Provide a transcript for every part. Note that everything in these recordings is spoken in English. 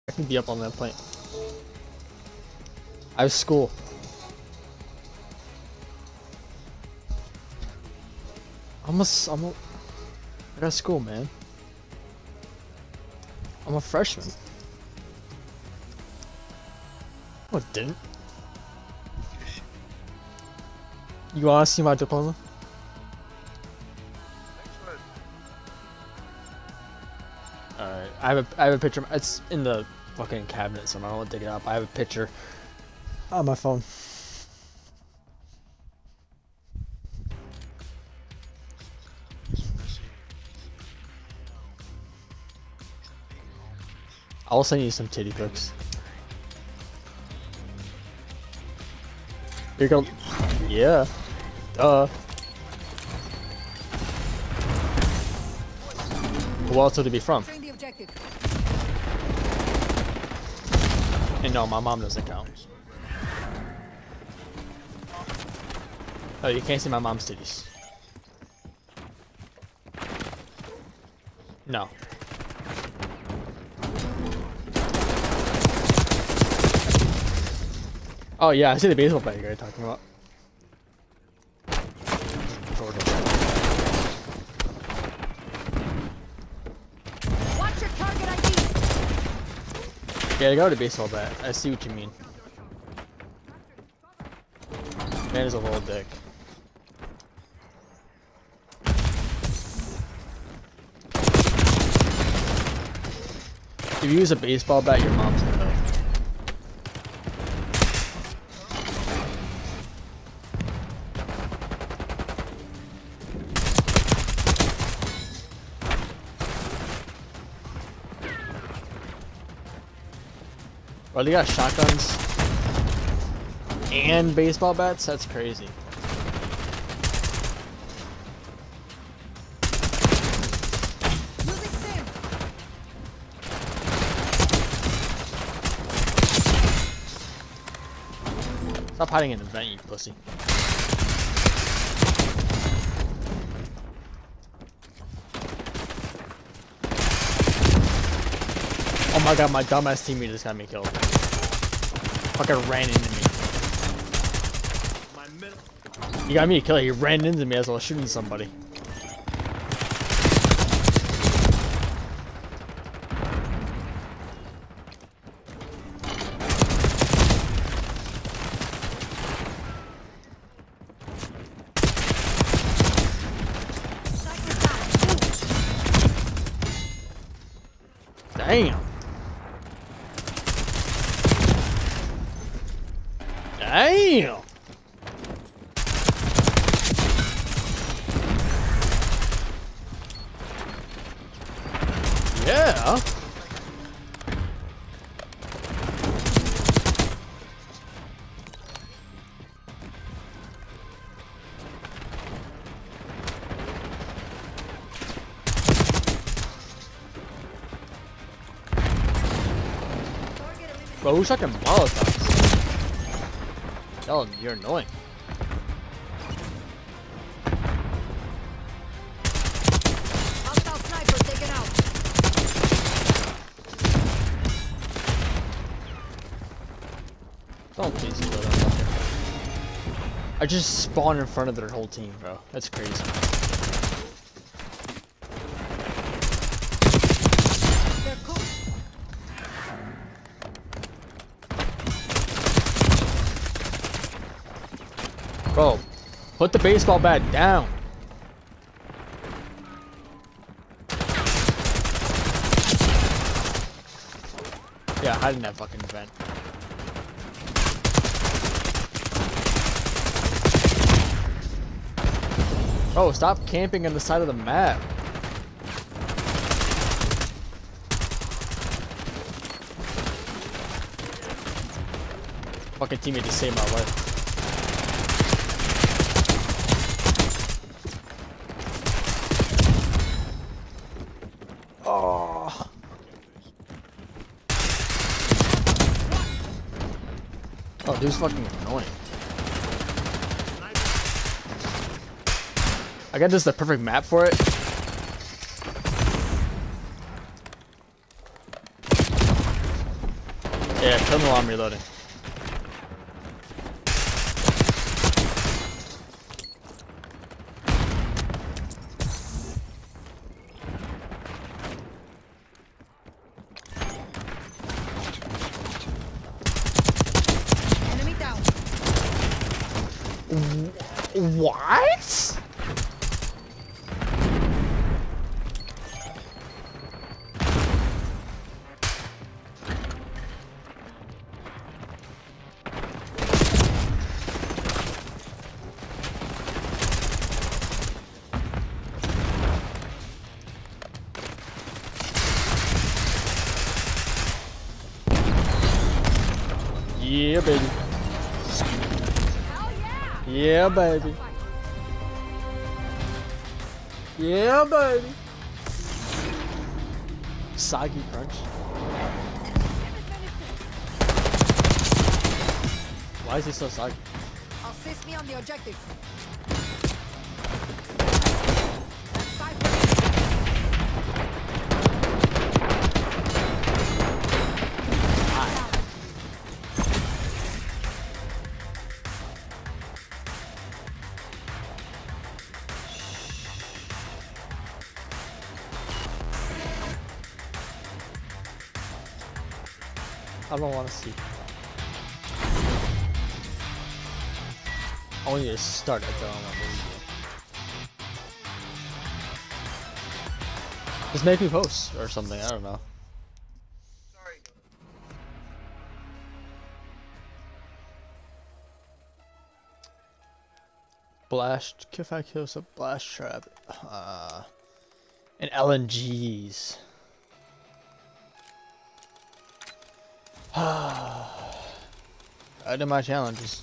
I can be up on that point. I have school. I got school, man. I'm a freshman. Oh, it didn't. You wanna see my diploma? Alright, I have a picture. It's in the fucking cabinet, so I don't want to dig it up. I have a picture on my phone. I'll send you some titty pics. Here you go. Yeah. Duh. Who else would it be from? And no, my mom doesn't count. Oh, you can't see my mom's titties. No. Oh yeah, I see the baseball bat you guys are talking about. Watch your target ID. Yeah, I got a baseball bat. I see what you mean. Man is a little dick. If you use a baseball bat, your mom's gonna know. Bro, they got shotguns and baseball bats? That's crazy. Stop hiding in the vent, you pussy. Oh my god, my dumbass teammate just got me killed. Fucking ran into me. He got me a kill. He ran into me as I was shooting somebody. Damn. Damn. Yeah. Bro, who's fucking Molotovs? Yo, you're annoying. Hostile sniper taken out. Don't please me, bro. I just spawned in front of their whole team, bro. That's crazy. Bro, put the baseball bat down. Yeah, hide in that fucking vent. Bro, stop camping on the side of the map. Fucking teammate just saved my life. Oh. Oh, dude's fucking annoying. I got just the perfect map for it. Yeah, kill him while I'm reloading. Enemy down. What? Yeah, baby. Hell yeah! Yeah, baby. Yeah, baby. Soggy crunch. Why is he so soggy? Assist me on the objective. I don't want to see. I want you to start it though. Just make me post or something. I don't know. Blast. If I kill some blast trap. And LNGs. I did my challenges.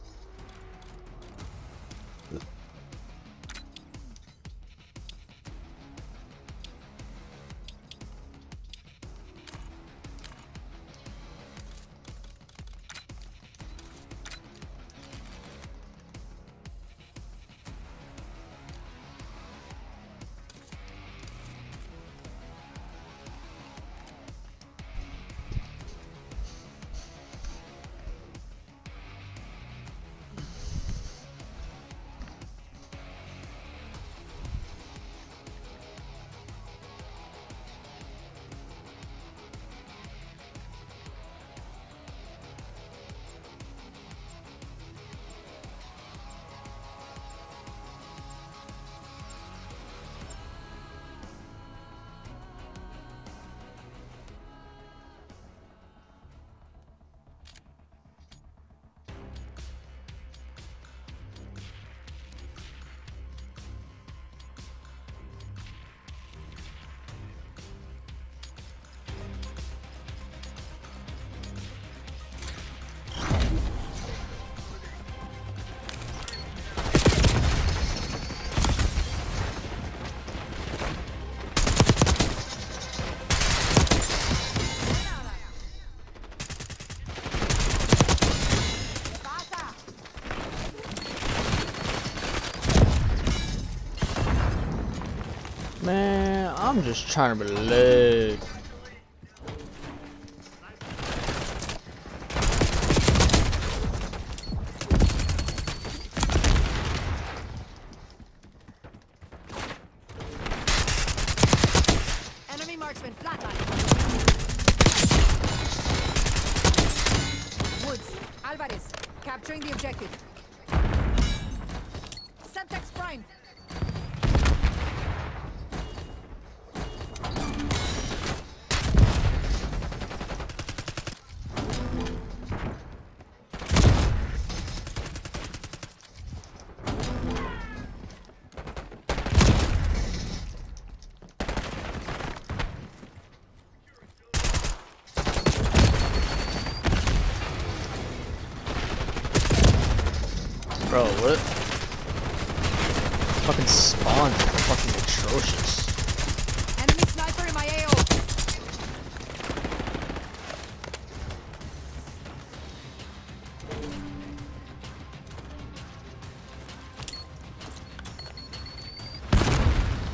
Man, I'm just trying to believe. Enemy marksman flatline. Woods, Alvarez, capturing the objective. Semtex Prime. Bro, what? Fucking spawns are fucking atrocious. Enemy sniper in my AO.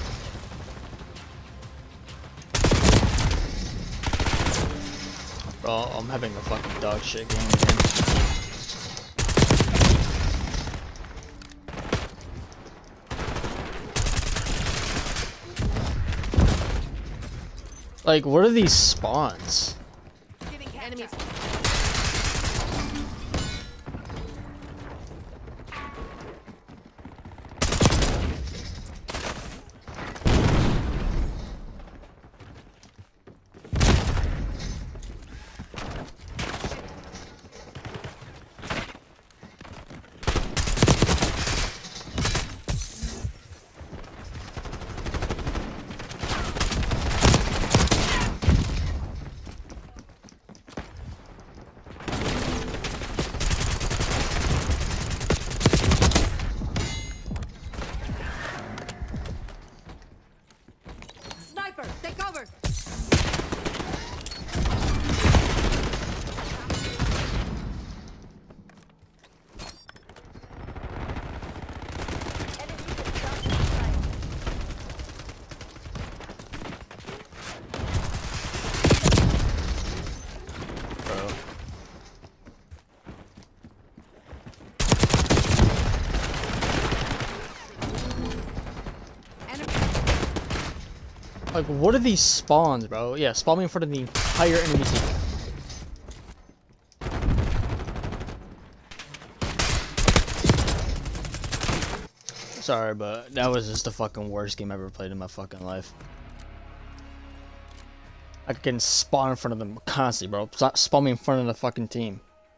Bro, bro. I'm having a fucking dog shit game again. Like, what are these spawns? Enemies. Sniper, take cover. Bro. Enemy. Like, what are these spawns, bro? Yeah, spawn me in front of the entire enemy team. Sorry, but that was just the fucking worst game I ever played in my fucking life. I can spawn in front of them constantly, bro. Spawn me in front of the fucking team.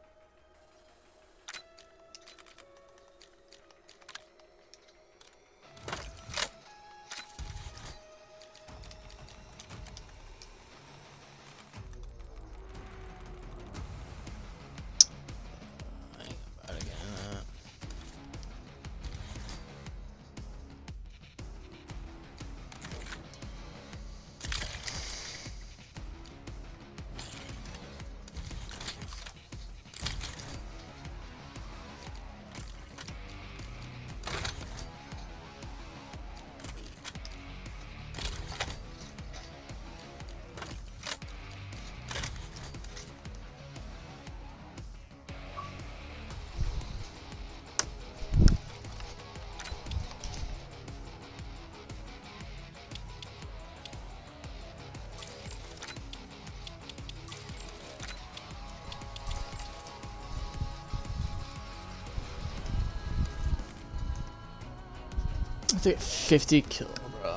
I have to get 50 kills, bro.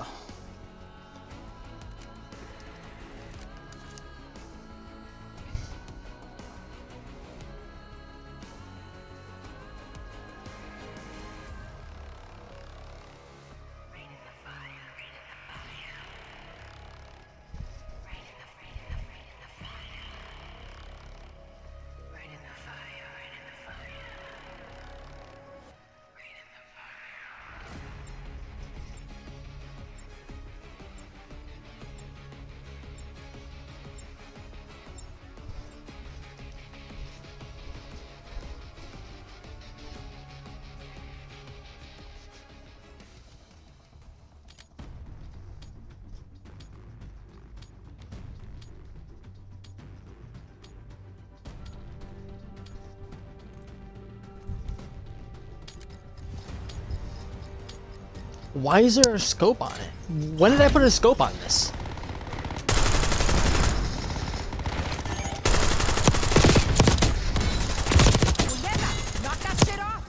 Why is there a scope on it? When did I put a scope on this? Puñeta, knock that shit off.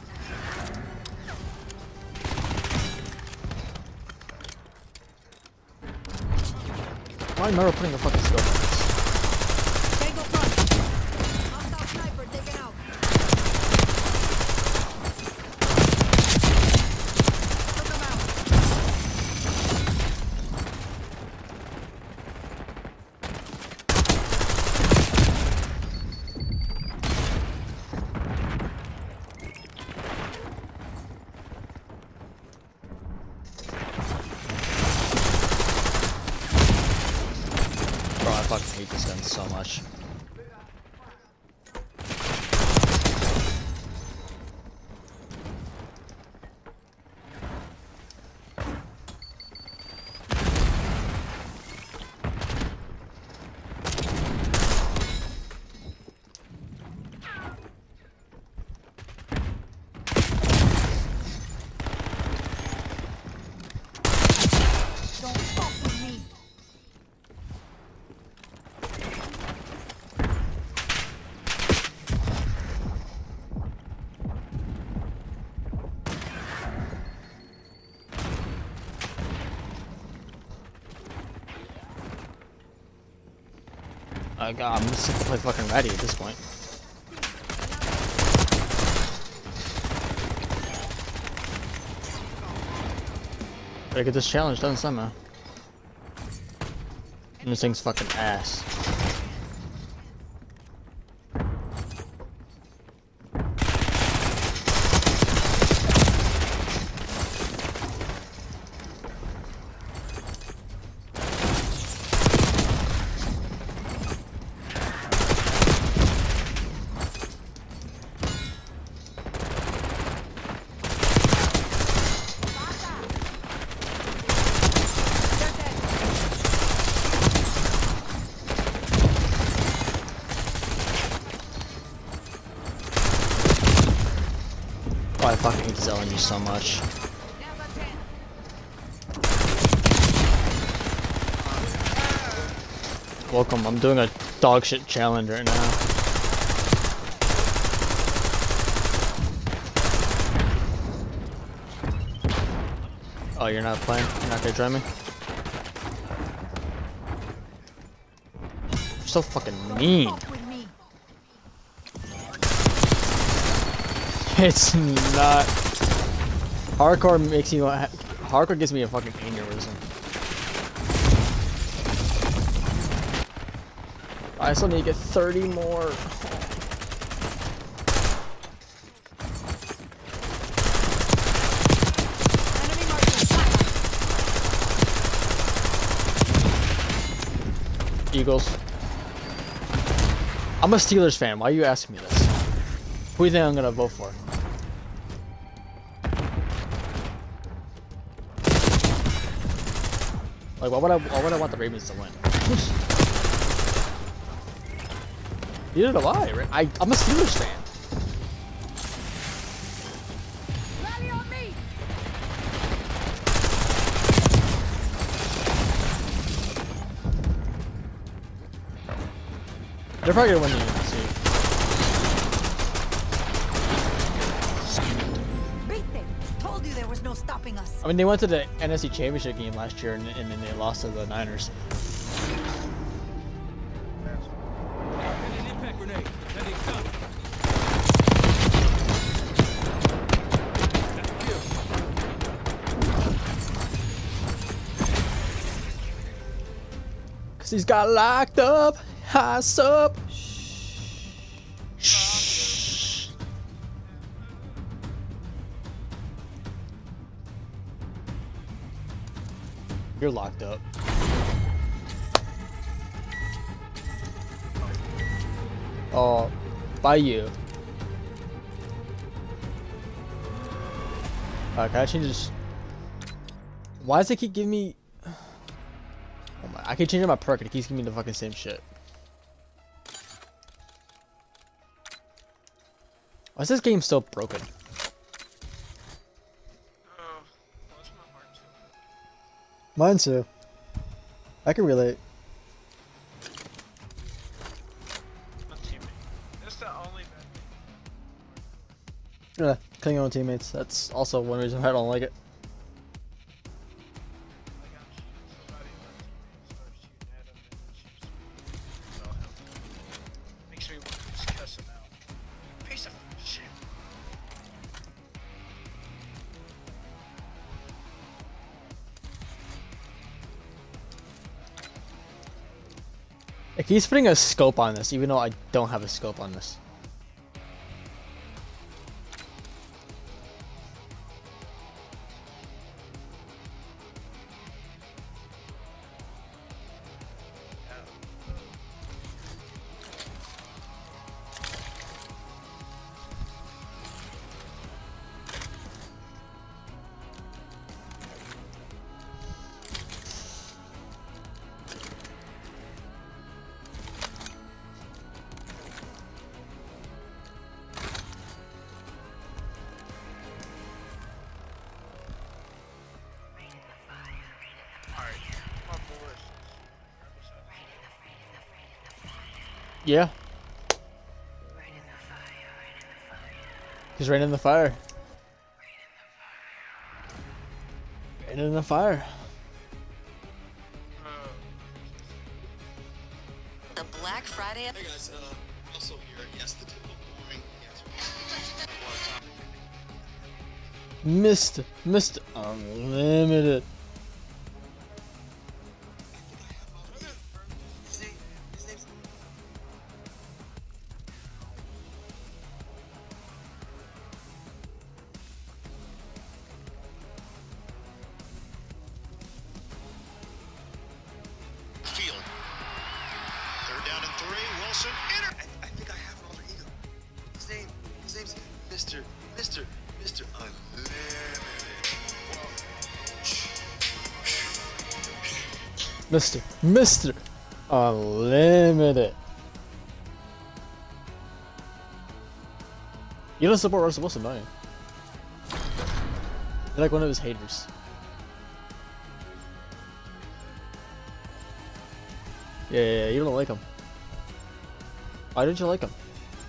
Why am I putting a fucking scope on this? Tango front. Hostile sniper taken out. Took him out. Bro, I fucking hate this gun so much. God, I'm just like fucking ready at this point. Gotta get this challenge done somehow. And this thing's fucking ass. Oh, I fucking hate selling you so much. Welcome, I'm doing a dog shit challenge right now. Oh, you're not playing? You're not gonna join me? You're so fucking mean. It's not. Hardcore makes me want. Hardcore gives me a fucking aneurysm. I still need to get 30 more. Eagles. I'm a Steelers fan. Why are you asking me this? Who do you think I'm gonna vote for? Like, why would I want the Ravens to win? Neither do I. I'm a Steelers fan. Rally on me. They're probably gonna win the NFC. Beat them. Told you there was no stopping us. I mean, they went to the NFC Championship game last year, and then they lost to the Niners. Cause he's got locked up, high up. Shh. You're locked up. Oh, by you. Can I change this? Why does it keep giving me? Oh my! I keep changing my perk, and it keeps giving me the fucking same shit. Why is this game still broken? Mine too. I can relate. Yeah, killing your own teammates. That's also one reason why I don't like it. Makes me want to just cuss him out. Piece of shit. It keeps putting a scope on this, even though I don't have a scope on this. Yeah. He's right in the fire. Right in the fire. The Black Friday Elliot. Hey guys, Russell here. Yes, the typical boring answer. Mr. Unlimited. His name's Field. Third down and 3. Wilson. I think I have an alter ego. His name's Mr. Unlimited. Mr. Unlimited. You don't support Russell Wilson, don't you? You're like one of his haters. Yeah, you don't like him. Why didn't you like him?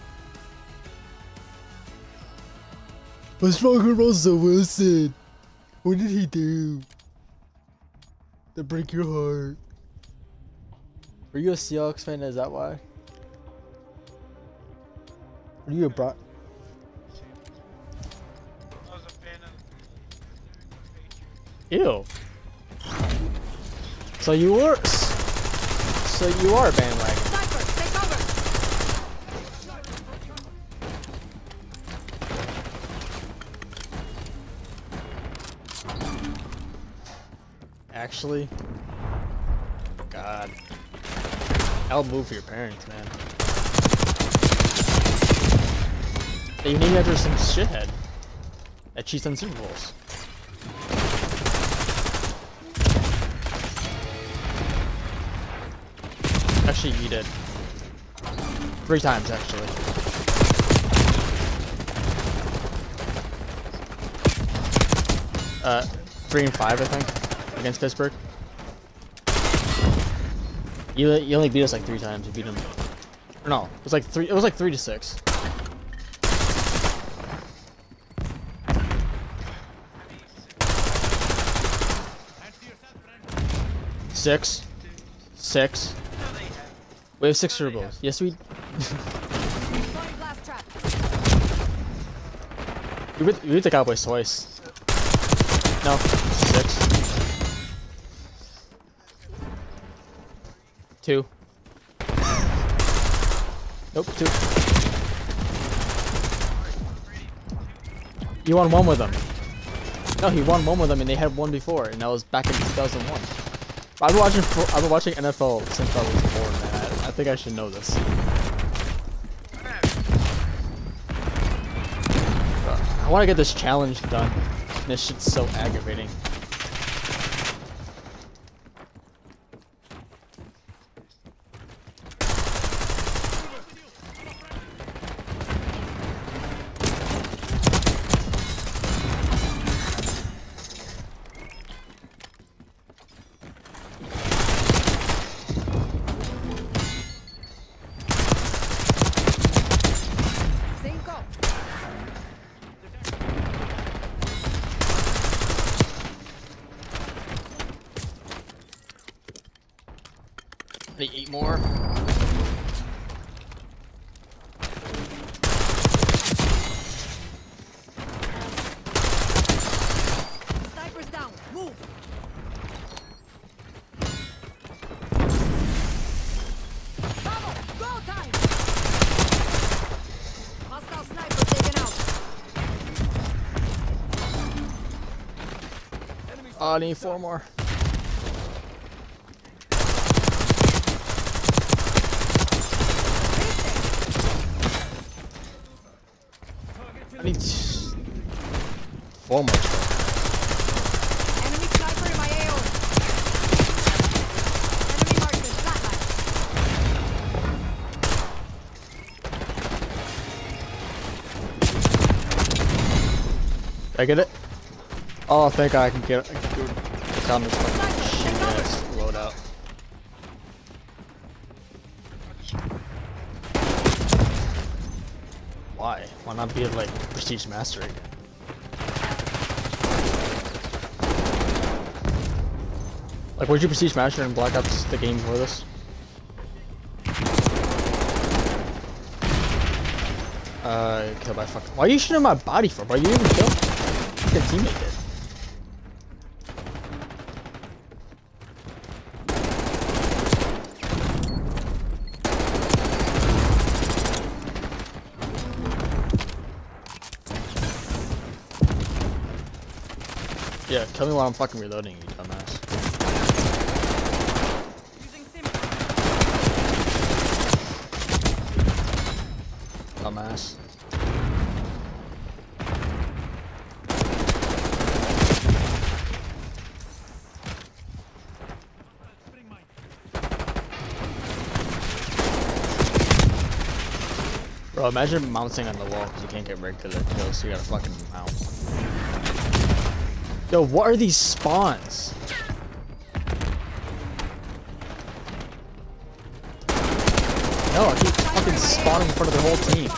What's wrong with Russell Wilson? What did he do to break your heart? Were you a Seahawks fan? Is that why? Are you a Brock? I was a fan of Ew. So you were. So you are a bandwagon. Sniper, take cover. Actually, God, I'll move for your parents, man. They named after some shithead that cheats on Super Bowls. Actually, you did 3 times, actually. Uh, 3 and 5, I think, against Pittsburgh. You only beat us like 3 times. You beat them. Or no, it was like 3. It was like 3 to 6. Six. We have 6 Super Bowls. Yes, we. Throwing blast trap. We beat the Cowboys twice. No, 6. 2. Nope, 2. You won 1 with them. No, he won 1 with them, and they had 1 before, and that was back in 2001. I've been watching NFL since I was born, man. I think I should know this. I want to get this challenge done. This shit's so aggravating. Cinco. I need 8 more. Sniper's down. Move. Vamos. Go time. Hostile sniper taken out. Oh, I need 4 more. I need 4 more. Enemy sniper in my AO. Enemy marksman flatline. Did I get it? Oh, thank God I can get it. I can go down this fucking shit ass loadout. Why? Why not be like Prestige Master again? Like, where'd you Prestige Master in Black Ops the game before this? Killed by fucking. Why are you shooting my body for, bro? You didn't even kill? Fucking teammate did. Yeah, kill me while I'm fucking reloading, you dumbass. Using sim. Dumbass. Bro, imagine mounting on the wall because you can't get regular kills, so you gotta fucking mount. Yo, what are these spawns? No, I keep fucking spawning in front of the whole team.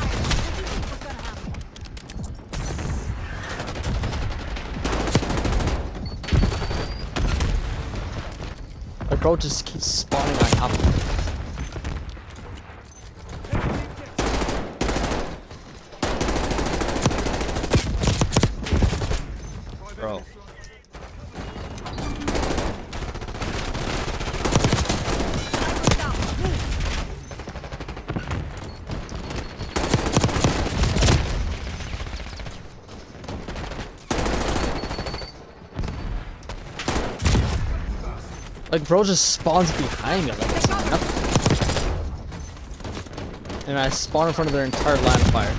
Like, bro just keeps spawning on top of me. Bro. Like, bro just spawns behind me like it's nothing. And I spawn in front of their entire line of fire.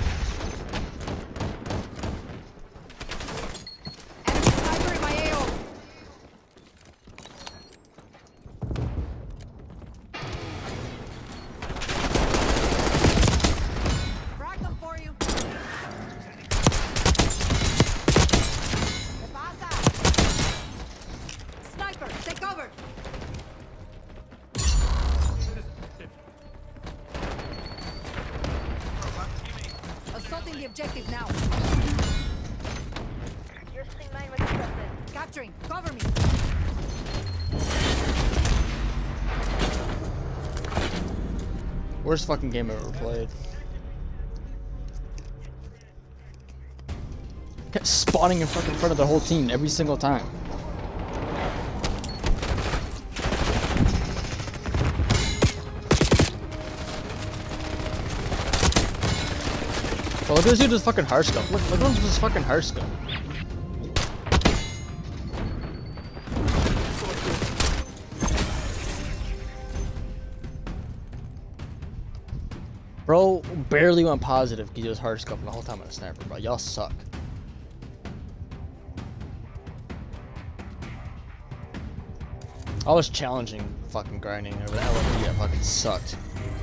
Enemy sniper in my AO. Frag them for you. ¿Qué pasa? Sniper, take cover. Assaulting the objective now. Your stream line was accepted. Capturing. Cover me. Worst fucking game I've ever played. Kept spawning in fucking front of the whole team every single time. Well, look at this dude with fucking Hearthstone. Look at him with this fucking Hearthstone. Bro barely went positive because he was Hearthstone the whole time on a sniper, bro. Y'all suck. I was challenging fucking grinding over the LMP, that fucking sucked.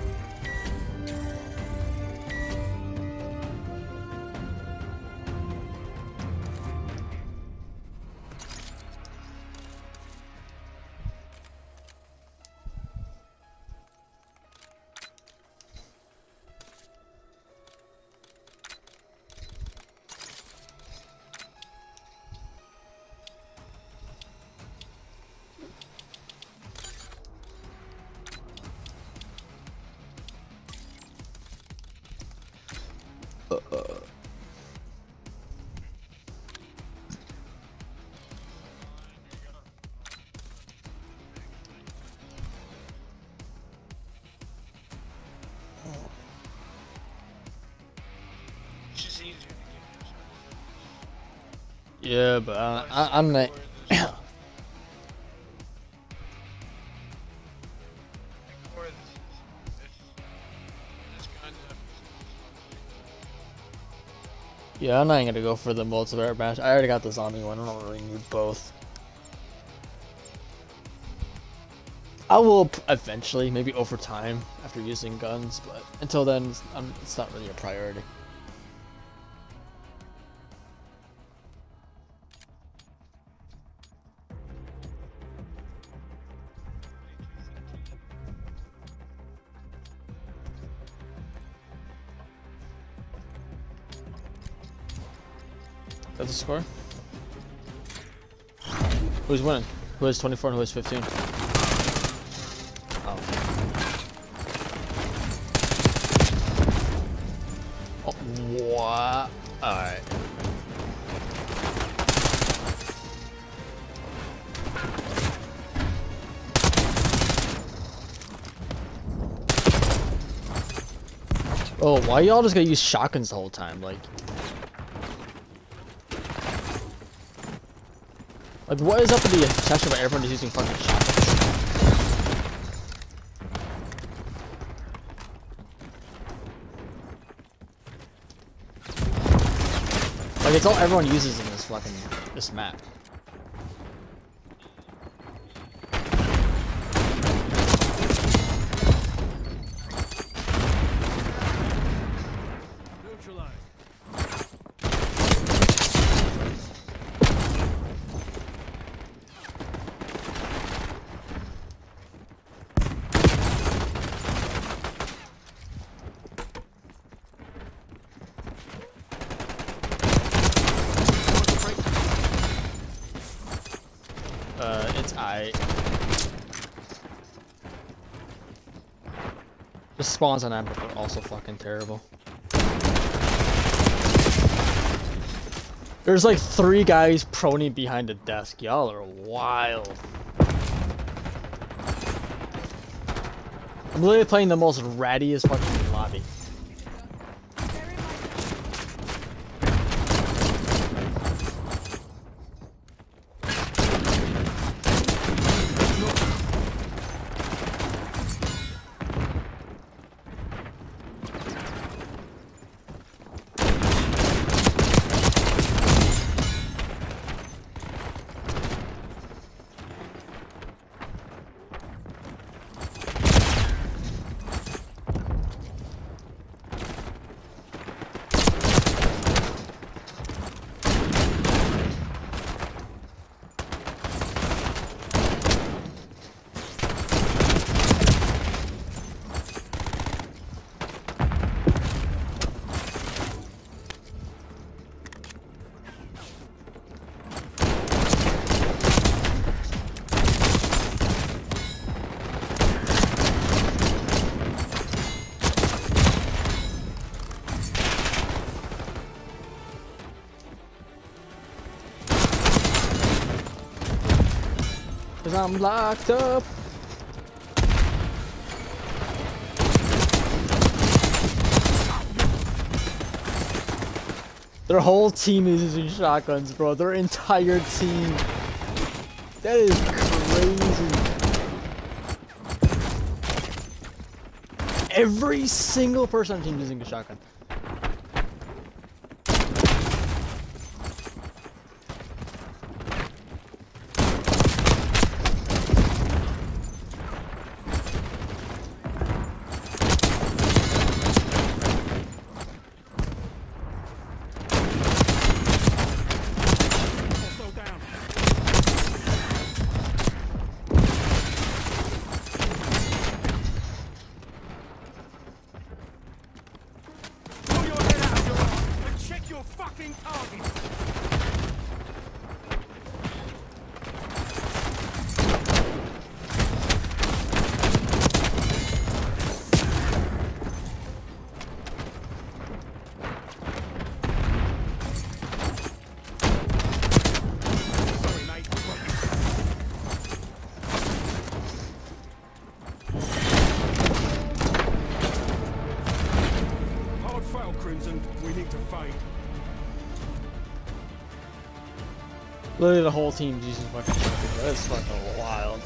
It's just easier to get Yeah, but I'm not. or this kind of Yeah, I'm not gonna go for the multiplayer match. I already got the zombie one. I don't really need both. I will eventually, maybe over time, after using guns, but until then, it's not really a priority. That's the score? Who's winning? Who has 24 and who has 15? Oh. Oh. What? Alright. Oh, why y'all just gonna use shotguns the whole time? Like, what is up with the obsession of everyone just using fucking shotguns? Like, it's all everyone uses in this map. It's the spawns on Amber are also fucking terrible. There's like 3 guys proning behind a desk. Y'all are wild. I'm literally playing the most rattiest fucking lobby. Cause I'm locked up. Their whole team is using shotguns, bro. Their entire team. That is crazy. Every single person on the team is using a shotgun. Literally the whole team's using fucking shotguns. That's fucking wild.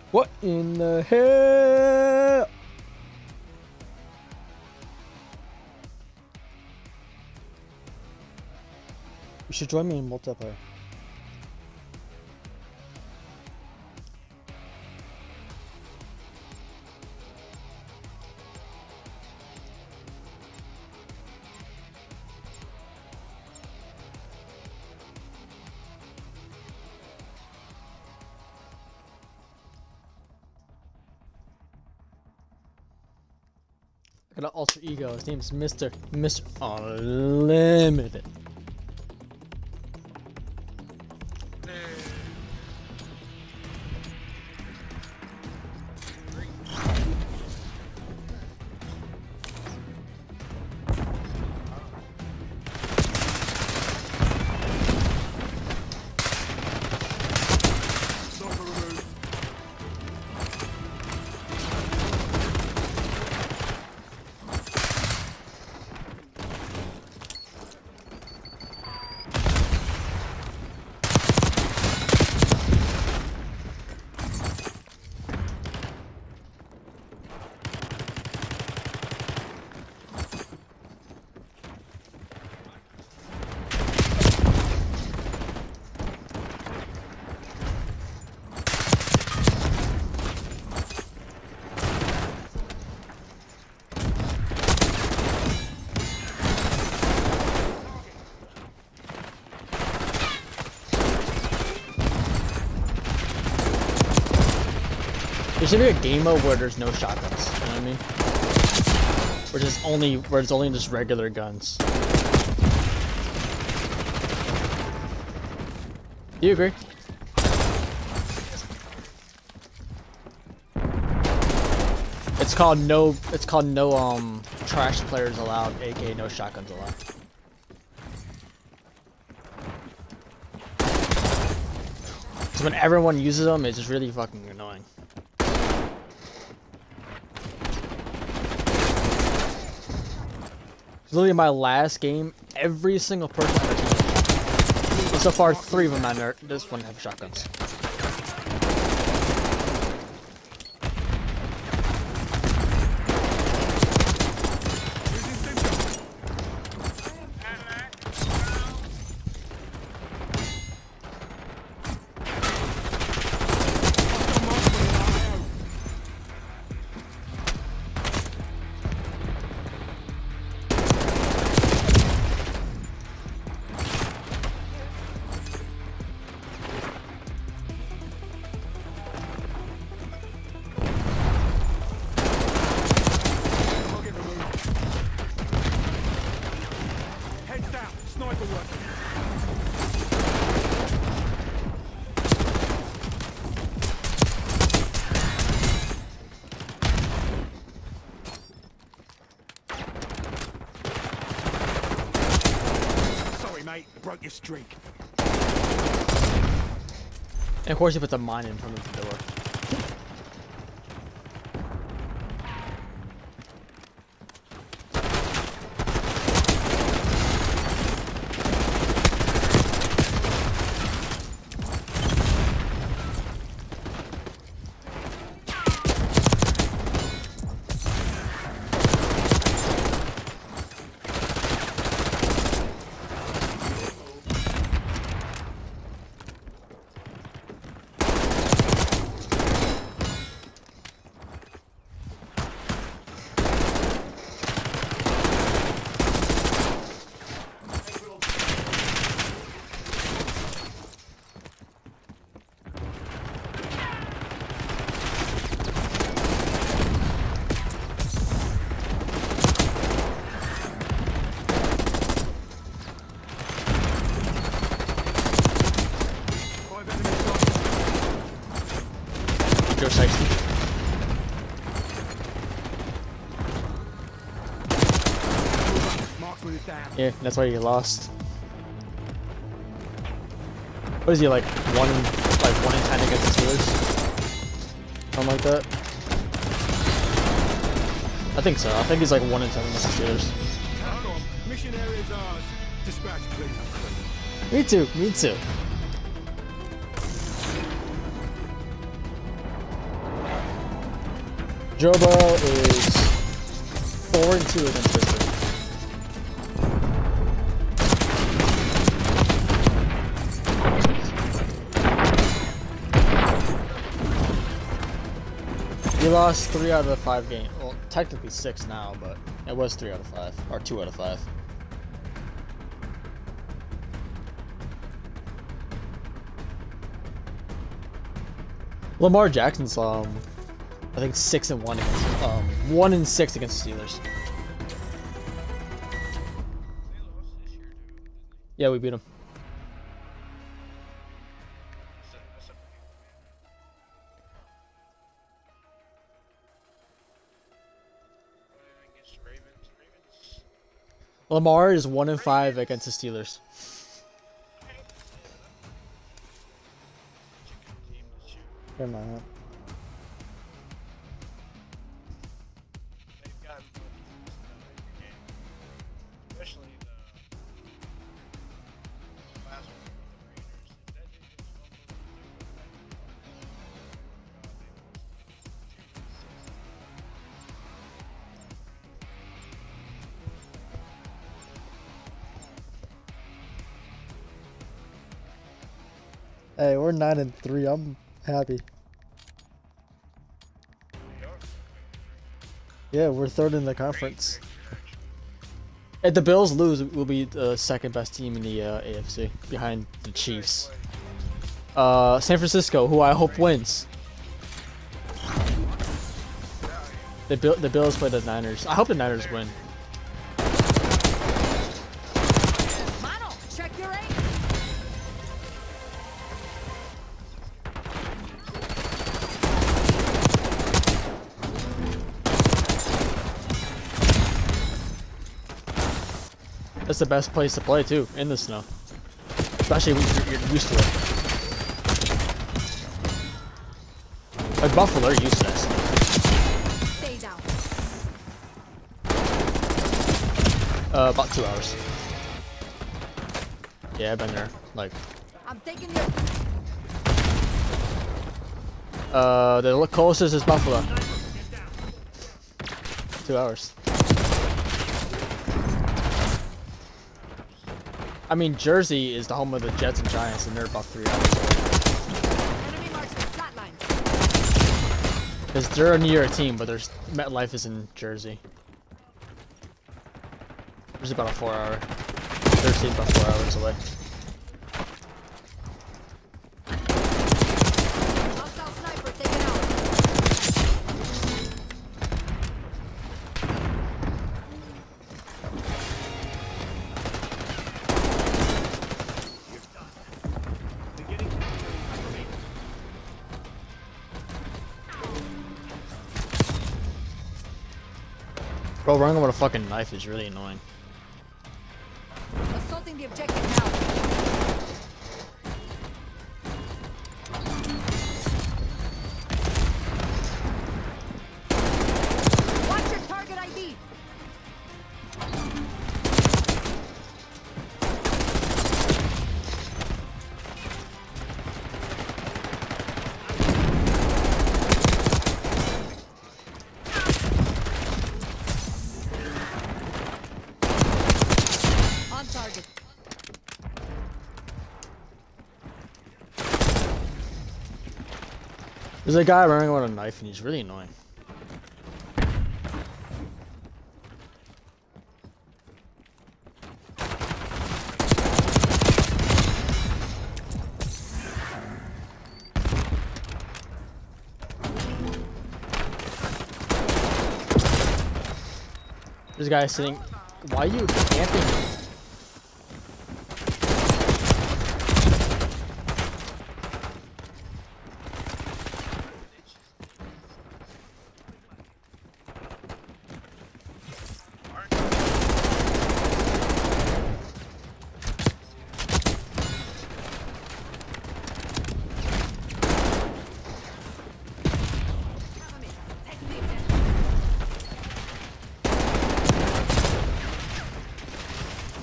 What in the hell? You should join me in multiplayer. I got an alter ego. His name's Mr. Unlimited. There should be a game mode where there's no shotguns, you know what I mean? Where it's only just regular guns. Do you agree? It's called no trash players allowed, aka no shotguns allowed. So when everyone uses them, it's just really fucking annoying. Literally my last game, every single person on our team has shotguns. And so far, 3 of them on this one have shotguns. Broke your streak. And of course he puts a mine in front of the door. Go 60. Yeah, that's why you lost. What is he like 1 in 10 against the Steelers? Something like that. I think so. I think he's like 1 in 10 against the Steelers. Mission area is ours. Dispatch, please. Me too. Me too. Joe Burrow is 4-2 against Pittsburgh. He lost 3 out of the 5 games. Well, technically 6 now, but it was 3 out of 5, or 2 out of 5. Lamar Jackson's I think 6-1 against 1-6 against the Steelers. Yeah, we beat him. Lamar is 1-5 against the Steelers. Never mind. They've gotten every game, especially the last one with the Raiders. If that dude gets Hey, we're 9-3. I'm happy. Yeah, we're 3rd in the conference. If the Bills lose, we'll be the 2nd best team in the AFC, behind the Chiefs. San Francisco, who I hope wins. The Bills play the Niners. I hope the Niners win. Mano, check your aim. That's the best place to play too, in the snow. Especially when you're used to it. Like Buffalo, they're used to this. Stay down. About 2 hours. Yeah, I've been there. Like, I'm taking your. the closest is Buffalo. 2 hours. I mean, Jersey is the home of the Jets and Giants, and they're about 3 hours away. Enemy marksman flatline. Because they're a New York team, but there's MetLife is in Jersey. There's about a 4 hour. Jersey's about 4 hours away. Hostile sniper taken out. Bro, running with a fucking knife is really annoying. Assaulting the objective now. Watch your target ID. On target. There's a guy running with a knife, and he's really annoying. There's a guy sitting. Why are you camping? Cover me. Take the attention. 10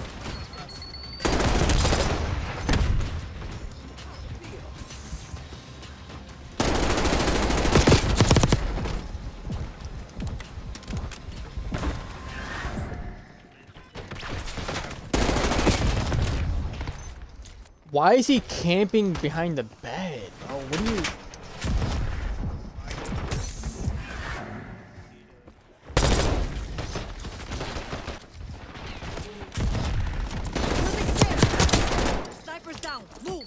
Why is he camping behind the bed? Oh, what do you... Sniper's down. Move.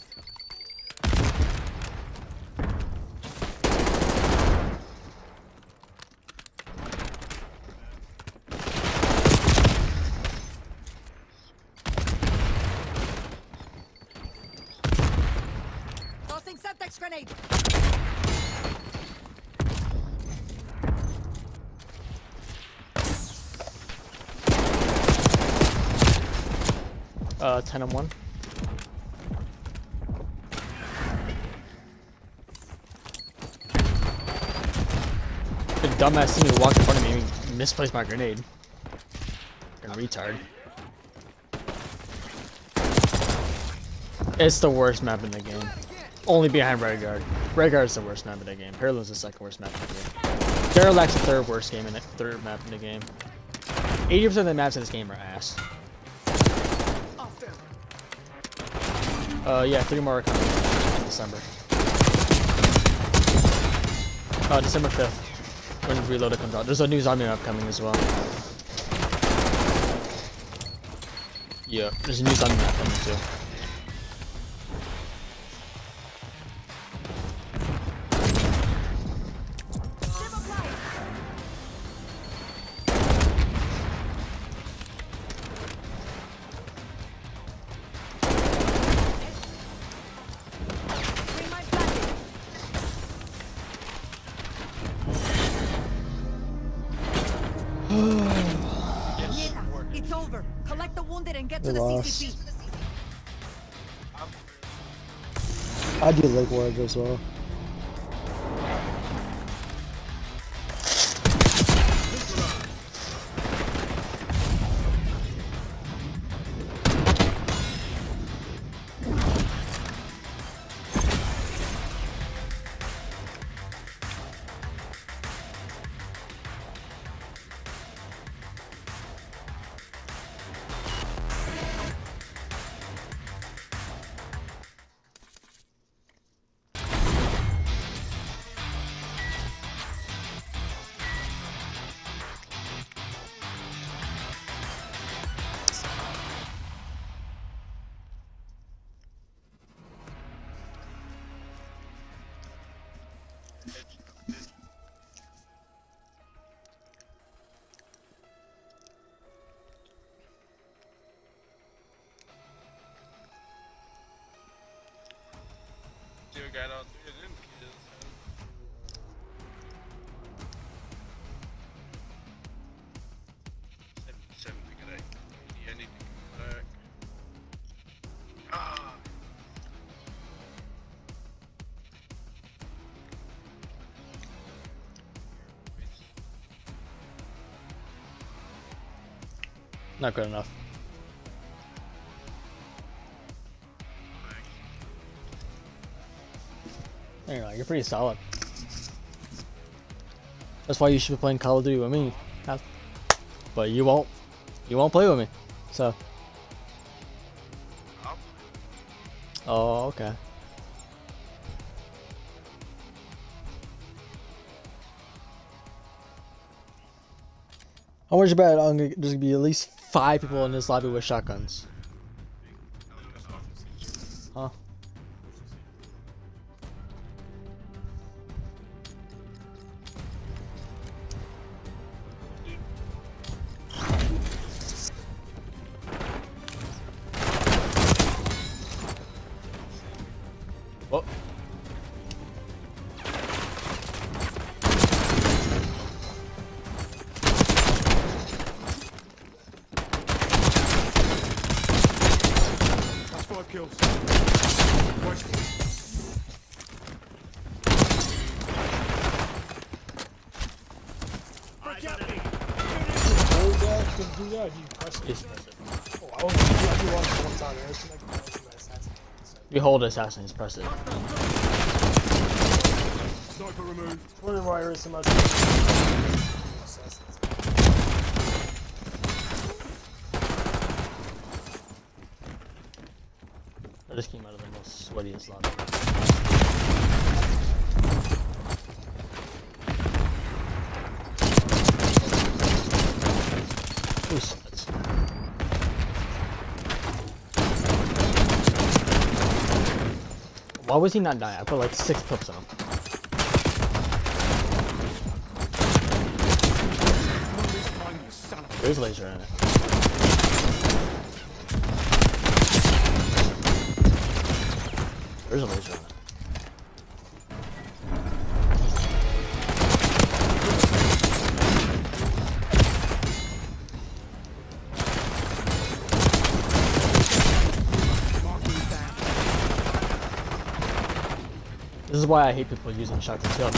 Tossing Semtex grenade. 10 and 1. The dumbass thing who walked in front of me and misplaced my grenade. Fucking retard. It's the worst map in the game. Only behind Red Guard. Red Guard is the worst map in the game. Parallel's the second worst map in the game. Derelac's the third worst game in the third map in the game. 80% of the maps in this game are ass. Yeah, 3 more are coming in December. December 5th, when Reloaded comes out. There's a new zombie map coming as well. Yeah, there's a new zombie map coming too. It's over. Collect the wounded and get to We the lost. CCP. I do Lake Ward as well. Still got all 3 of them kills. Huh? 77 to get 8. Yeah, I need to come back. Ah! Not good enough. You know, you're pretty solid. That's why you should be playing Call of Duty with me. But you won't. You won't play with me. So. Oh, okay. How much you bet there's gonna be at least 5 people in this lobby with shotguns? Huh? Oh. That's 5 kills. Wasted. Do that, you press it. Yes. Oh, I only do one time. It's like assassin. You hold assassin, just press it. Sniper removed. Wonder why there is so much. just came out of the most sweatiest lobby. Ooh, sweats. Why was he not dying? I put like 6 clips on him. There's laser in it. There's a laser in it. This is why I hate people using shotgun tail.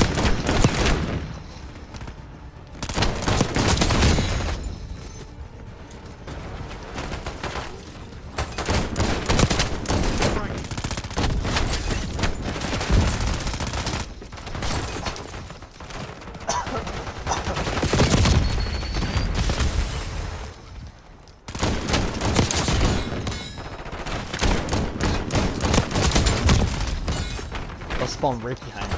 They'll spawn right behind me.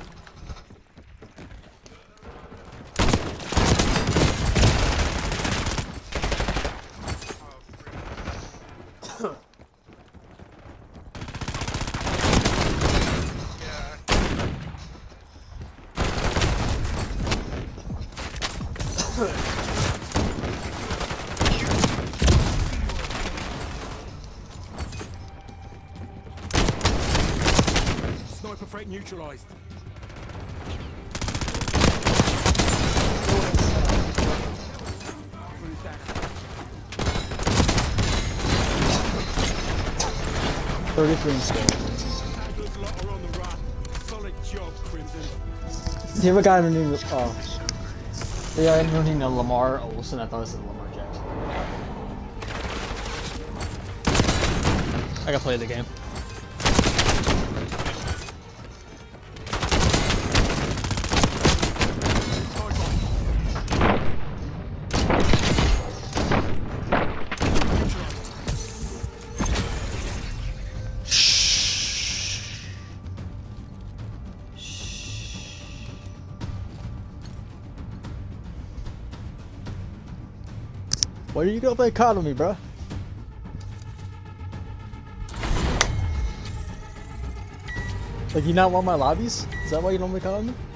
Sniper threat neutralized. Anglers lot are on the run. Solid job, Crimson. You ever got a new? Oh, yeah, I'm running a Lamar Olsen. I thought this was a Lamar Jackson. I gotta play the game. Why are you gonna play COD with me, bro? Like, you not want my lobbies? Is that why you don't play COD with me?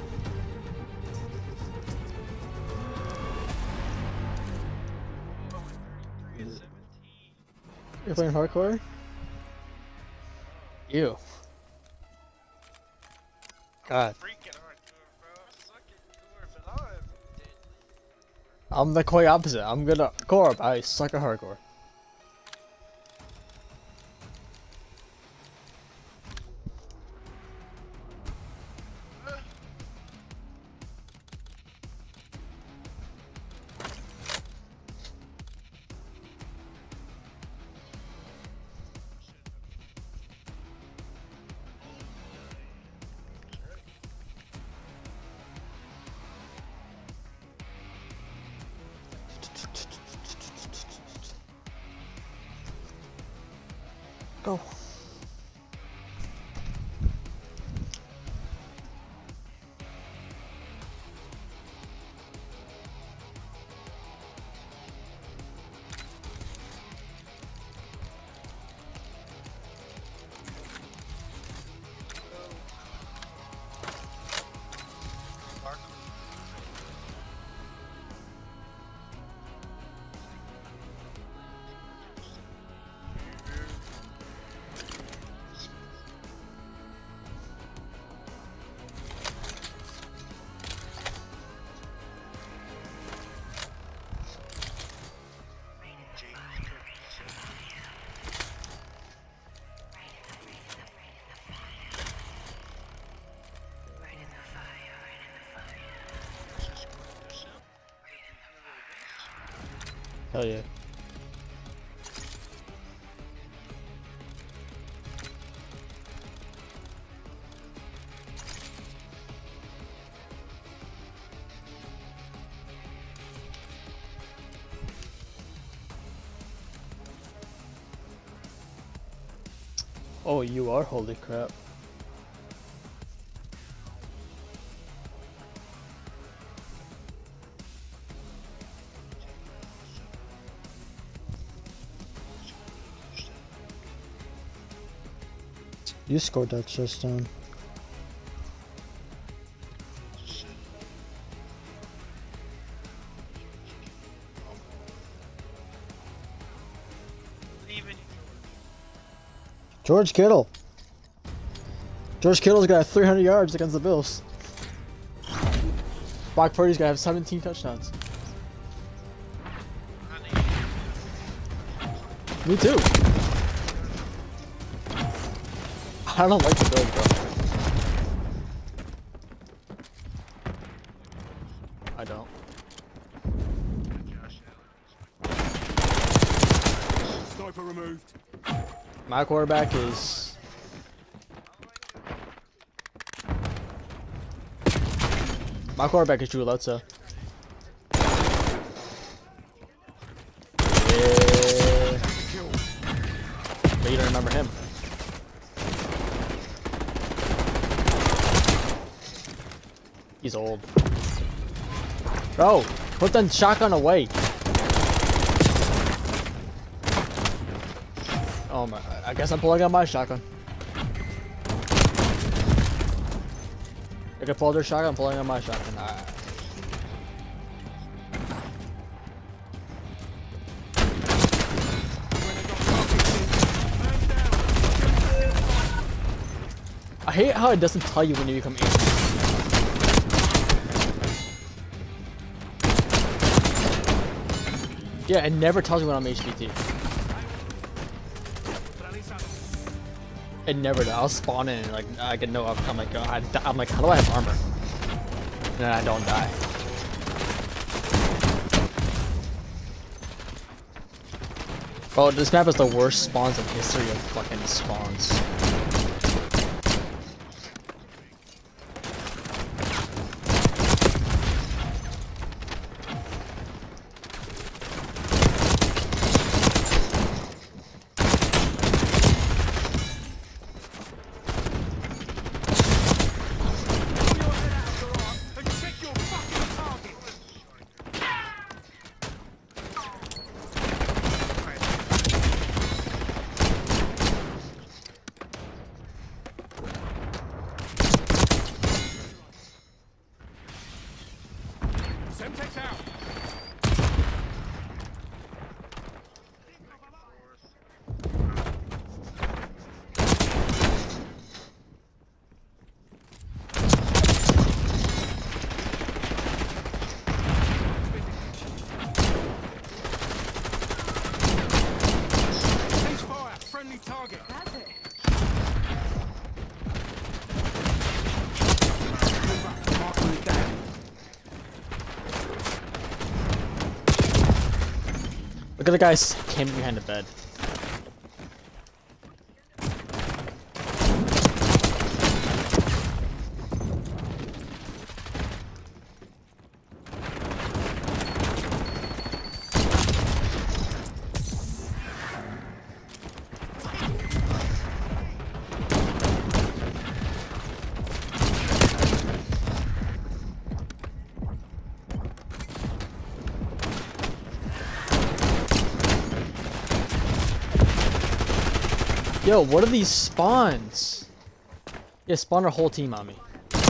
You're playing hardcore? Ew. God. I'm the quite opposite. I'm good at core, but I suck at hardcore. Go. Hell yeah. Oh, you are? Holy crap. You scored that touchdown. George Kittle. George Kittle's got 300 yards against the Bills. Brock Purdy's gonna have 17 touchdowns. Me too. I don't like the Bills, bro. I don't. Sniper removed. My quarterback is... My quarterback is Drew Lutza. Yeah. But you don't remember him. He's old. Bro, put the shotgun away. Oh my, I guess I'm pulling out my shotgun. You can pull their shotgun, I'm pulling out my shotgun. I hate how it doesn't tell you when you become ace. Yeah, it never tells me when I'm HVT. It never does. I'll spawn in and like I get no outcome. I'm like, how do I have armor? And then I don't die. Bro, this map is the worst spawns in history of fucking spawns. Semtex out. Ceasefire. Friendly target. That's it. Look at the guys camping behind the bed. Yo, what are these spawns? Yeah, spawn our whole team on me.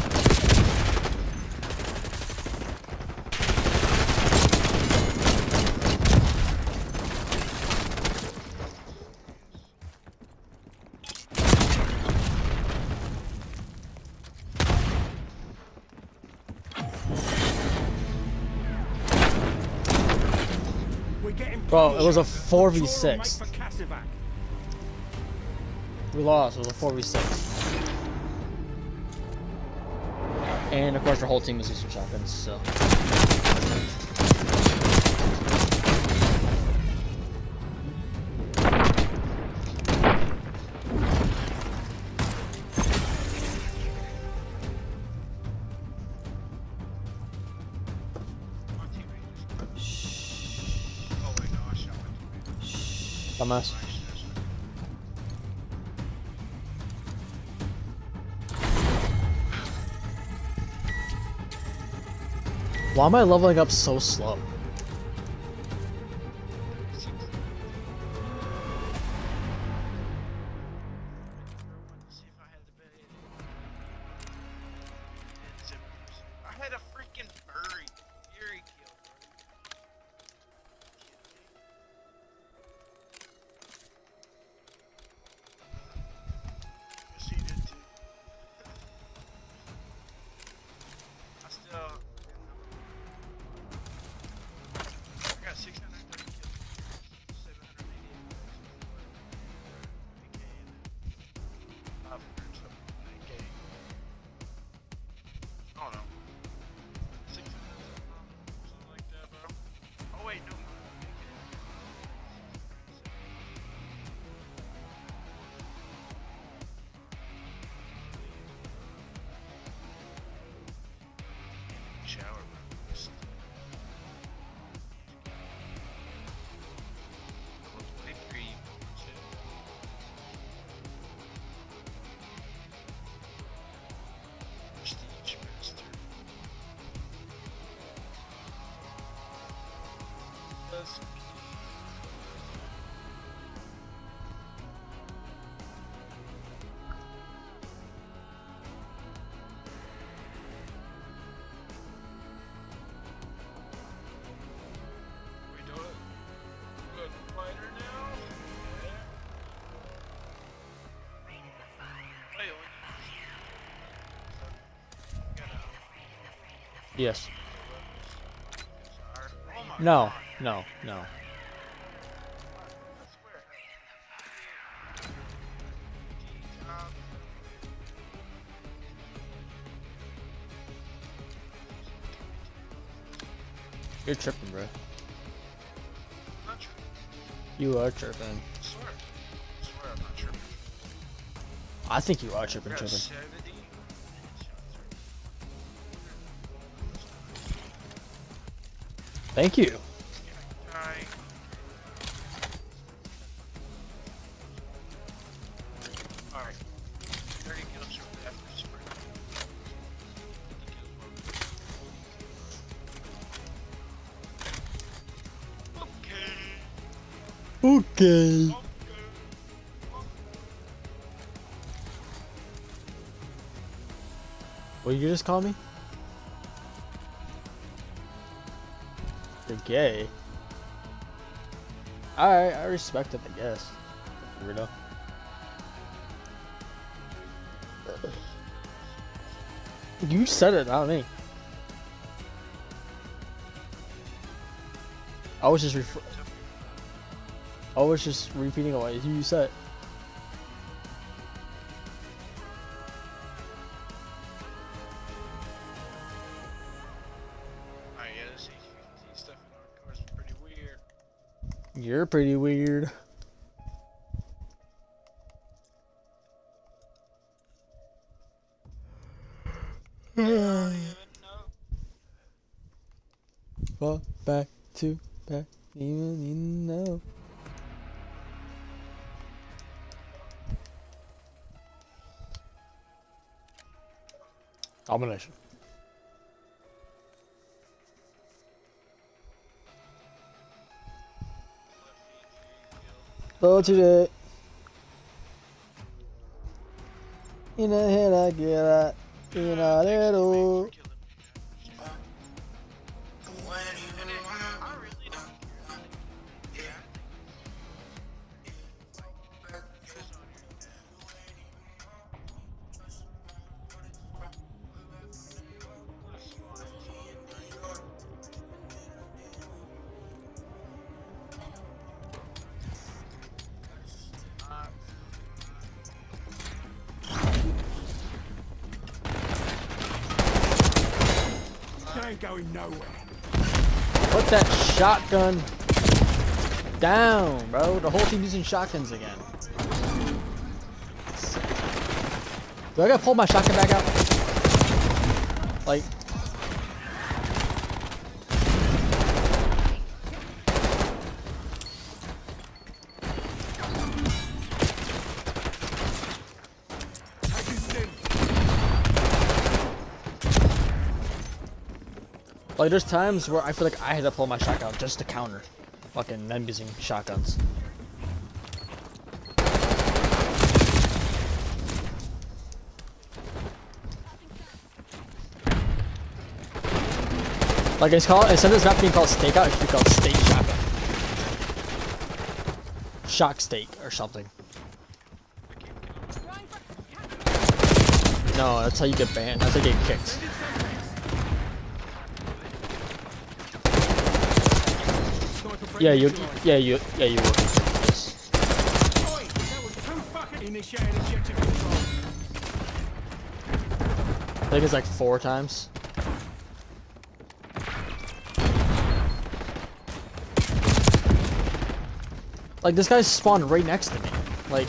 Bro, it was a 4v6. We lost, it was a 4v6. And of course our whole team was using shotguns, so. Dumbass. Why am I leveling up so slow? I had a freaking furry fury kill, bro. Yes, he did too. I still. I got 630 kills, 788 PK, and 500 something AK. I don't know. 600 something like that, bro. Oh wait, no. Shower, bro. Just, 23 shit. Prestige master. That's we do it. Good fighter now. Yeah. Wait, Yes. oh my No. No. No. I swear. You're tripping, bro. Not true. You are tripping. I swear I'm not tripping. I think you are I tripping, got tripping. 70 headshots Thank you. right. Alright. 30 kills from the after sprint. 50 kills more. Okay. Okay. What did you just call me? You're gay. Alright, I respect it, I guess. Weirdo. You said it, not me. I was just repeating what you said. Alright, yeah, this HVT stuff in our cars is pretty weird. You're pretty weird. I don't even know. Fall back to back, even know. Domination. So today, in the head I get at, in a little. I really don't care. Yeah. They ain't going nowhere. Put that shotgun down, bro. The whole team using shotguns again. Do I gotta pull my shotgun back out? Like. Like, there's times where I feel like I had to pull my shotgun out just to counter fucking them using shotguns. Like, it's called, instead of it's not being called stakeout, it should be called steak shotgun. Shock steak or something. No, that's how you get banned. That's how you get kicked. Yeah, you would. Yes. I think it's like 4 times. Like, this guy spawned right next to me. Like,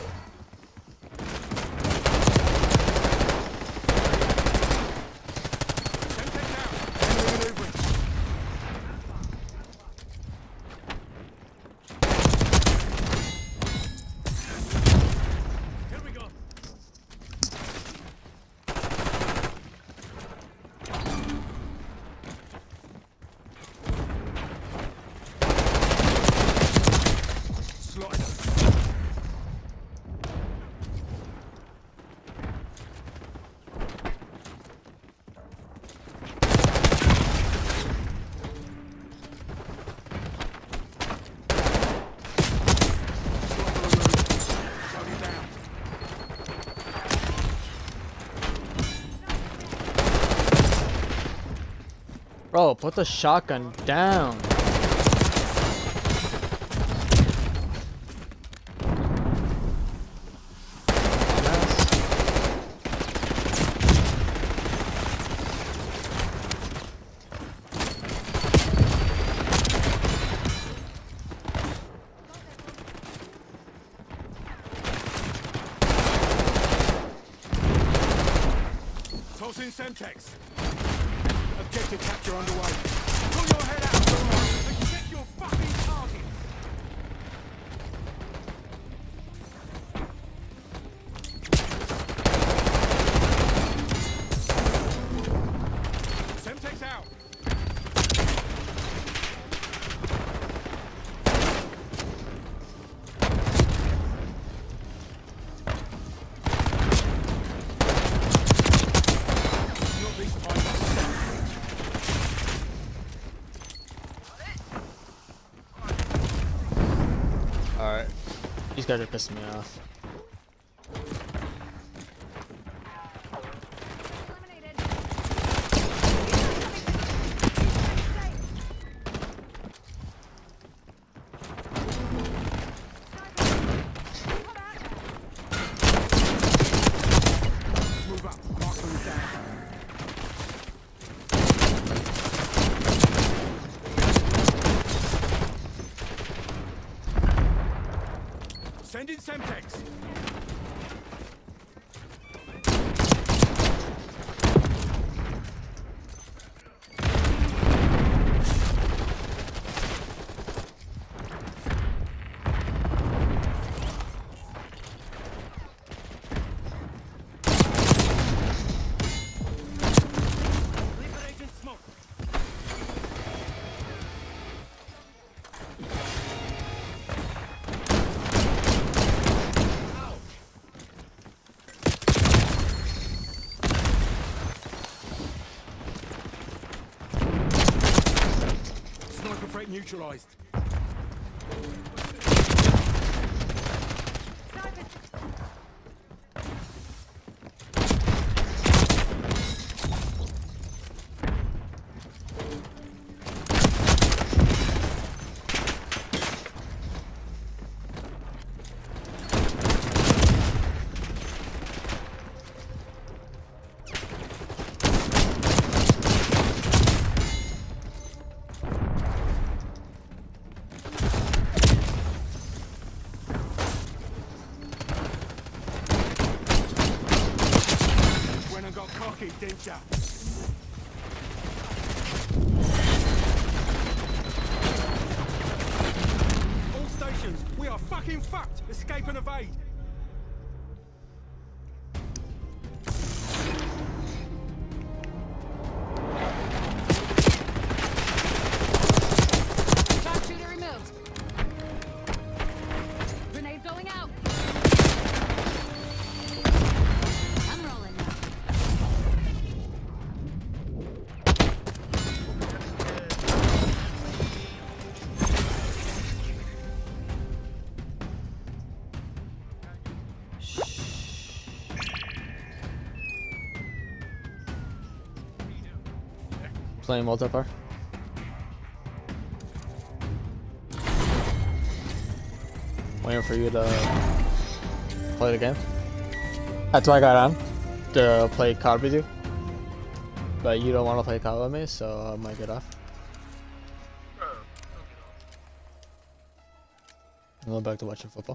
bro, put the shotgun down. Tossing Semtex. Objective capture underway. Pull your head out, Solomon, and check your fucking targets. Semtex out. Not this time. Alright. These guys are pissing me off. Move up. Mark them down. Send in Semtex. Sleeper agent smoke. Sniper threat neutralized. When I got cocky, didn't ya? All stations, we are fucking fucked. Escape and evade. playing multiplayer? Waiting for you to play the game. That's why I got on to play COD with you. But you don't want to play COD with me, so I might get off. I'll go back to watching football.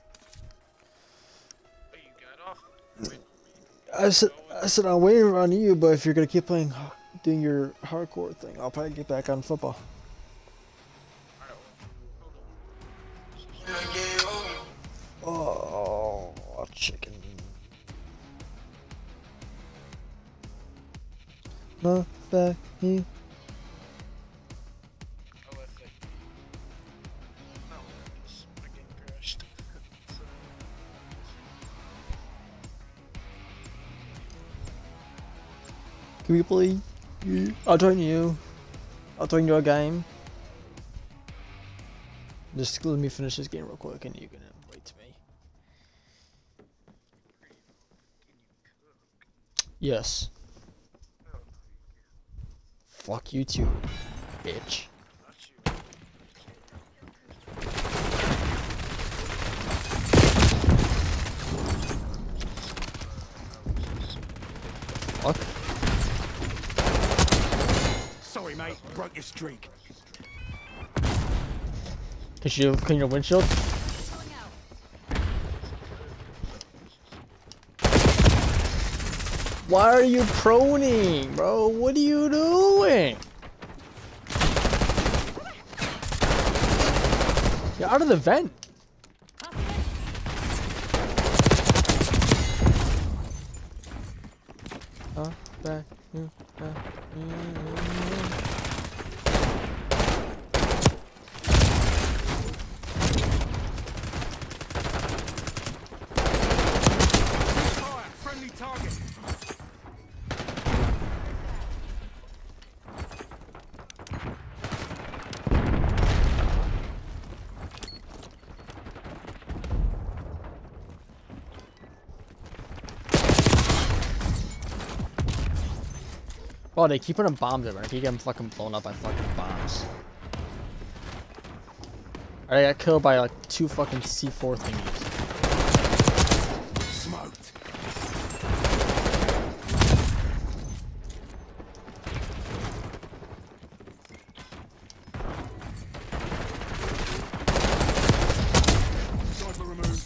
Oh, you got off? Wait, I said I'm waiting on you, but if you're gonna keep playing, doing your hardcore thing, I'll probably get back on football. Oh, chicken. No, back here. Oh, I think. No, just my game crashed. So, Can we play? I'll join you. I'll join your game. Just let me finish this game real quick and you can invite me. Yes. Fuck you too, bitch. Fuck. Sorry, mate. Broke your streak. Can you clean your windshield? Why are you proning, bro? What are you doing? You're out of the vent. Back, Fire! Friendly target! Oh, they keep putting bombs everywhere. I keep getting fucking blown up by fucking bombs. I got killed by like 2 fucking C4 thingies. Smoked. Sniper removed.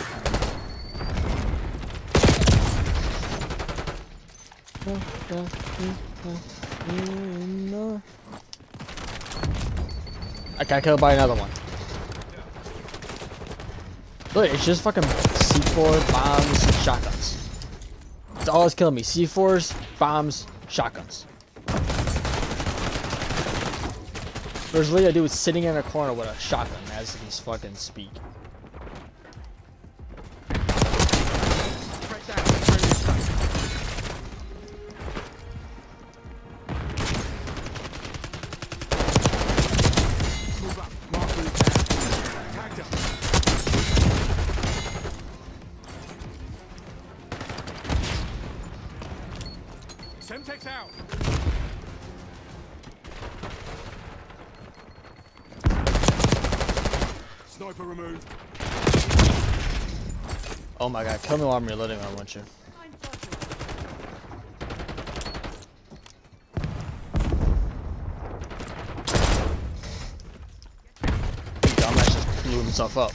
I got killed by another one. Look, it's just fucking C4, bombs, shotguns. That's all that's killing me. C4s, bombs, shotguns. There's literally a dude sitting in a corner with a shotgun as he's fucking speak. Threat down. Friendly strike. Move up. Mark route down. Tagged him. Semtex out. Sniper removed. Oh my god, kill me while I'm reloading, I want you. Dumbass just blew himself up.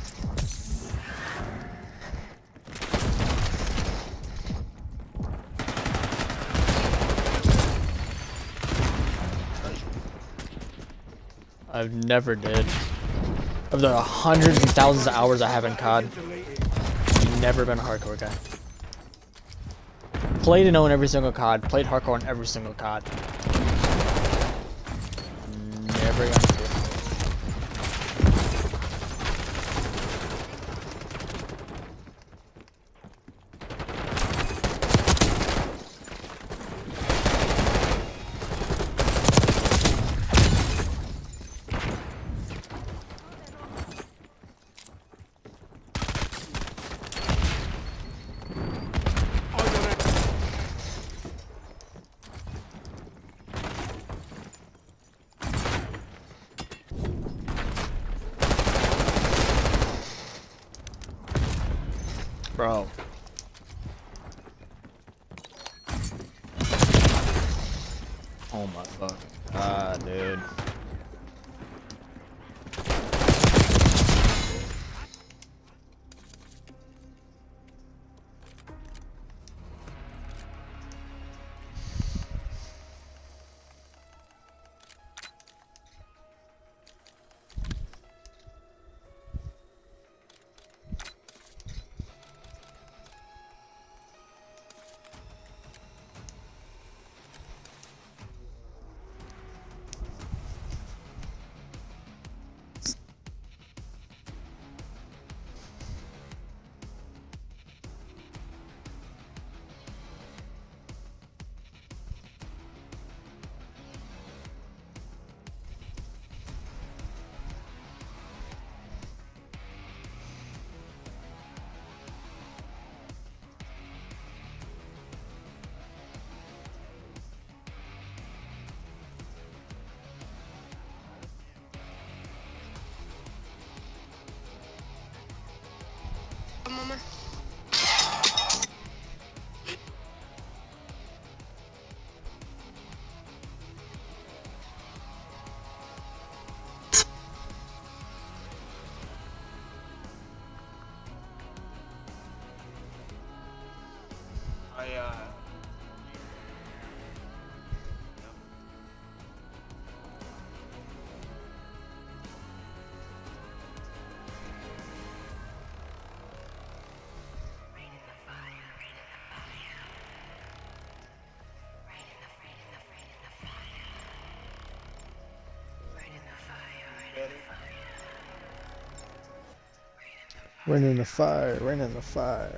I've never did. Of the hundreds and thousands of hours I have in COD, I've never been a hardcore guy. Played and own every single COD, played hardcore on every single COD. Never got into it. Bro. Oh my fuck. Ah, dude. Mama. Rain in the fire, rain in the fire.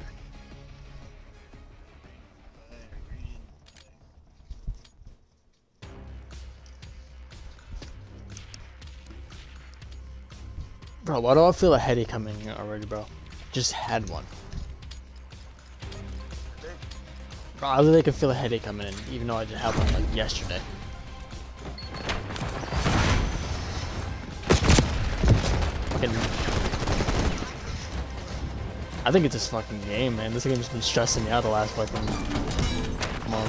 Bro, why do I feel a headache coming already, bro? Just had one. Bro, I literally can feel a headache coming in, even though I just had one like yesterday. I think it's this fucking game, man. This game's been stressing me out the last fucking month.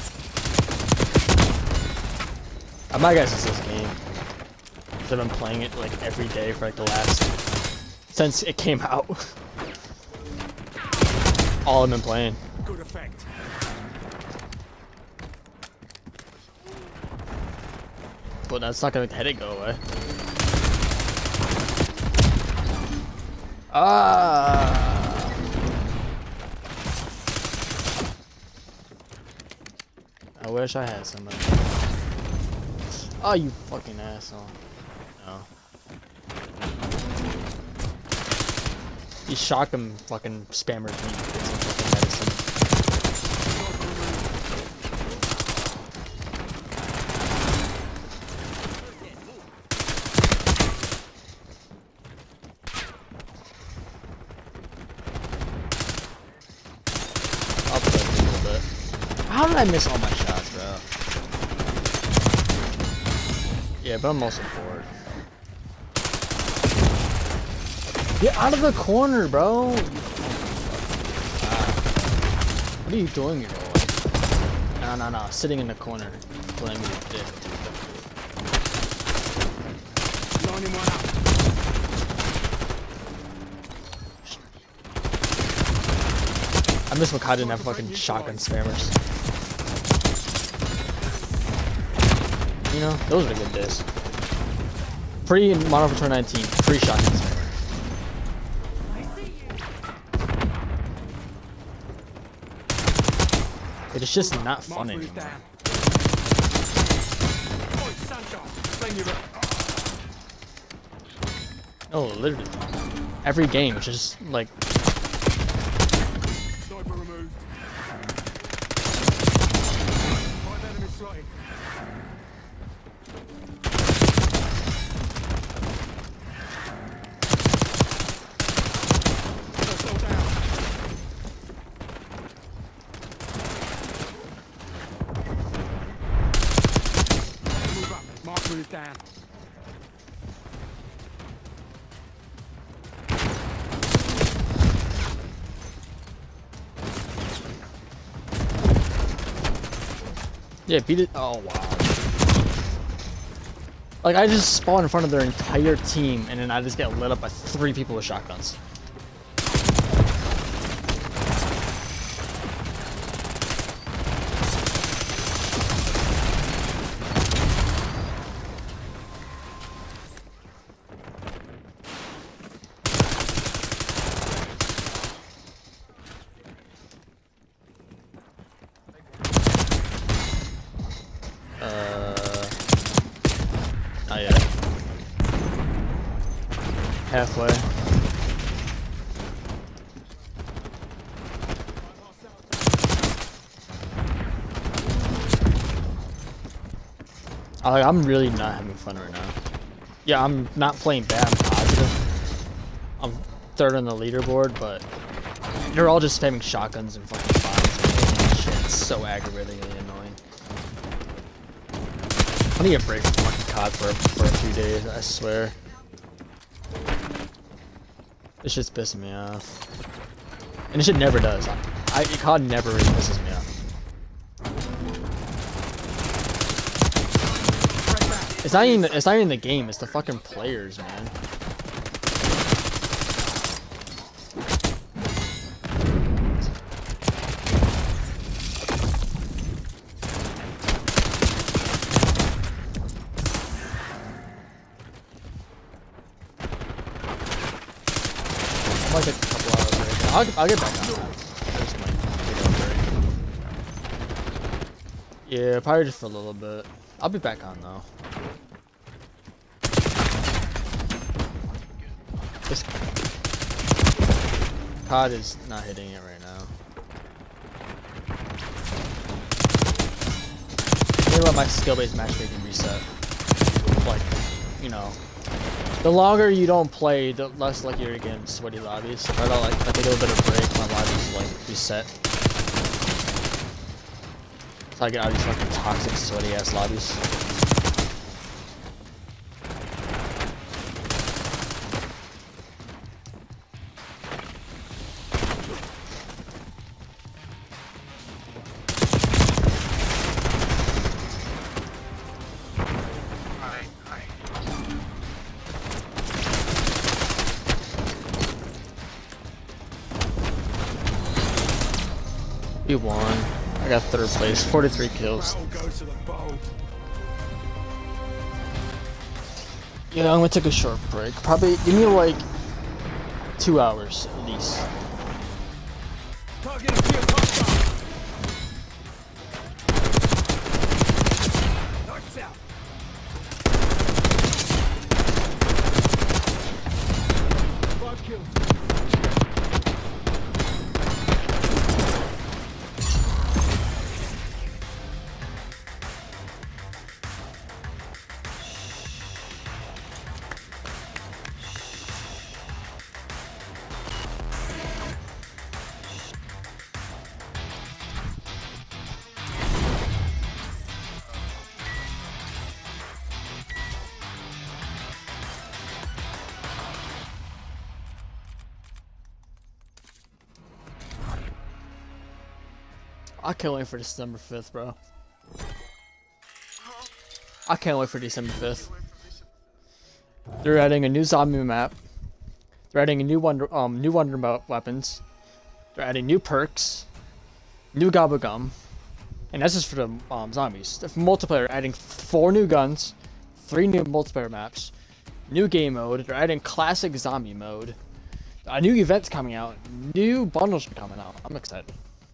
My guess is this game. I've been playing it like every day for like the last since it came out. All I've been playing. Good effect. But that's not gonna make the headache go away. Ah. I wish I had somebody. Oh, you fucking asshole. No. These shotgun fucking spammers need to get some fucking medicine. I'll play a little bit. How did I miss all my shots, bro? Yeah, but I'm also bored. Get out of the corner, bro! What are you doing, you boy? No. Sitting in the corner. Playing with your dick. Lining one up. I miss Makai didn't have fucking shotgun spammers. You know, those are the good days. Pre Modern Warfare 2019, free shotgun spammer. It's just not fun anymore. Oh, literally. Every game, it's just like. Sniper removed. 5 enemies slotted. Hostile down. Move up. Marker is down. Yeah, beat it. Oh, wow. Like, I just spawn in front of their entire team, and then I just get lit up by 3 people with shotguns. Not yet. Halfway. I'm really not having fun right now. Yeah, I'm not playing bad, I'm positive. I'm 3rd on the leaderboard, but they're all just spamming shotguns and fucking bombs. Shit, it's so aggravatingly annoying. I need a break from fucking COD for a few days, I swear. This shit's pissing me off. And this shit never does. COD never really pisses me off. It's not even the game, it's the fucking players, man. I might take a couple hours break. I'll get back on. I just might take a break. Yeah, probably just for a little bit. I'll be back on though. This COD is not hitting it right now. Maybe let my skill-based matchmaking reset. Like, you know, the longer you don't play, the less likely you're getting sweaty lobbies. If I don't like, if I take a little bit of break, my lobbies like reset. So I get out of these fucking toxic, sweaty ass lobbies. We won. I got 3rd place, 43 kills. Yeah, I'm gonna take a short break. Probably give me like 2 hours at least. I can't wait for December 5th, bro. I can't wait for December 5th. They're adding a new zombie map. They're adding a new wonder weapons. They're adding new perks, new gobble gum, and that's just for the zombies. For multiplayer, adding 4 new guns, 3 new multiplayer maps, new game mode. They're adding classic zombie mode. A new event's coming out. New bundles are coming out. I'm excited.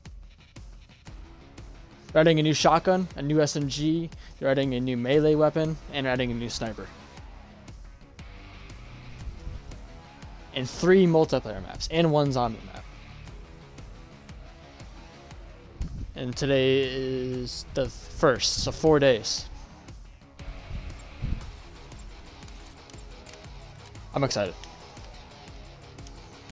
They're adding a new shotgun, a new SMG, they're adding a new melee weapon, and they're adding a new sniper. And 3 multiplayer maps, and 1 zombie map. And today is the 1st, so 4 days. I'm excited.